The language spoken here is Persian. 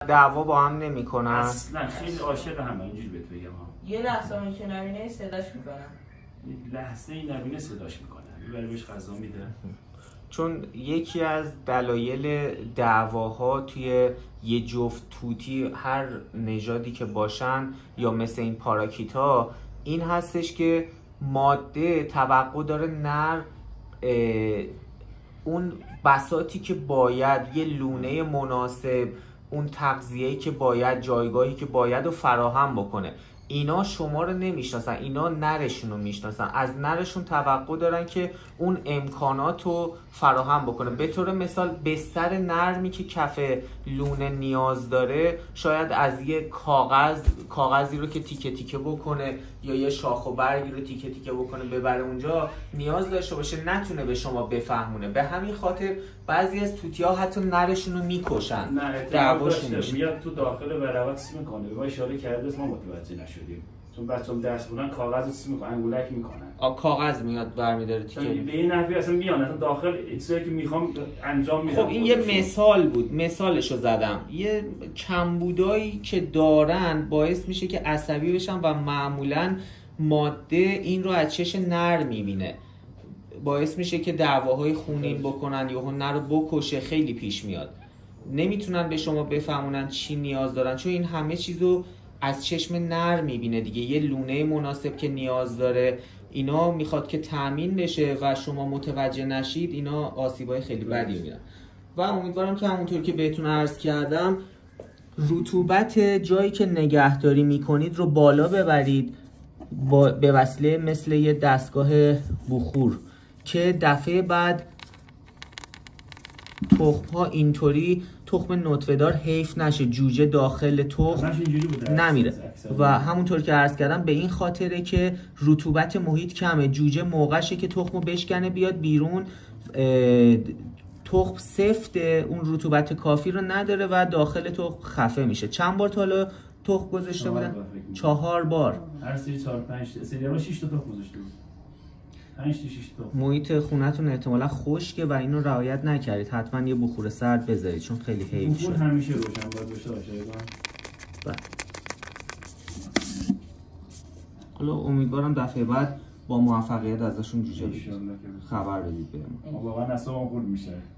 دعوا با هم نمیکنن اصلا خیلی عاشق هم اینجوری بهت بگم ها. یه لحظه اون که نبینه صداش میکنن، یه لحظه این نبینه صداش میکنن، میبره بهش غذا میده. چون یکی از دلایل دعواها توی یه جفت توتی هر نژادی که باشن یا مثل این پاراکیتا این هستش که ماده توقع داره نر اون بساطی که باید، یه لونه مناسب، اون تغذیه‌ای که باید، جایگاهی که باید رو فراهم بکنه. اینا شما رو نمیشناسن، اینا نرشون رو میشناسن، از نرشون توقع دارن که اون امکانات رو فراهم بکنه. به طور مثال بستر نرمی که کف لونه نیاز داره شاید از یه کاغذی رو که تیکه تیکه بکنه یا یه شاخ و برگی رو تیکه تیکه بکنه ببره اونجا نیاز داشته باشه، نتونه به شما بفهمونه. به همین خاطر بعضی از توتی‌ها حتی نرشون رو میکشن، دعواشون میشه. میاد تو داخل وراقات سی میکنه. به ما اشاره کرده ما متوجه نشدیم، چون بچه‌ها درس خوندن کاغذ رو سی میکنن، انگولک میکنن. کاغذ میاد برمی‌داره تیکه. به این نحوی اصلا میان اصلا داخل چیزی که میخوام انجام میدم. خب این یه مثال بود، مثالشو زدم. یه کمبودایی که دارن باعث میشه که عصبی بشن و معمولاً ماده این رو از چش نر میبینه، باعث میشه که دعواهای خونین بکنن یا نر رو بکشه. خیلی پیش میاد، نمیتونن به شما بفهمونن چی نیاز دارن، چون این همه چیزو از چشم نر میبینه دیگه. یه لونه مناسب که نیاز داره، اینا میخواد که تامین بشه و شما متوجه نشید، اینا آسیبای خیلی بدی میدن. و امیدوارم که همونطور که بهتون عرض کردم رطوبت جایی که نگهداری میکنید رو بالا ببرید به وسیله مثل یه دستگاه بخور که دفعه بعد تخم‌ها اینطوری تخم نطفه‌دار حیف نشه، جوجه داخل تخم نمیره. و همونطور که عرض کردم به این خاطره که رطوبت محیط کمه، جوجه موقعشه که تخمو بشکنه بیاد بیرون، تخم سفته، اون رطوبت کافی رو نداره و داخل تخم خفه میشه. چند بار تا حالا تخم گذاشته بودن؟ 4 بار. هر سری 4 5 سری ما 6 تا تخم گذاشته بود. 5 تا 6 تا. محیط خونتون احتمالاً خشکه و اینو رعایت نکردید. حتما یه بخور سرد بذارید چون خیلی حیف شد. بخور همیشه روشن باید داشته باشه. حالا امیدوارم دفعه بعد با موفقیت ازشون جوجه بگیرید. خبر بدید بهمون. واقعا اصلا خورد میشه.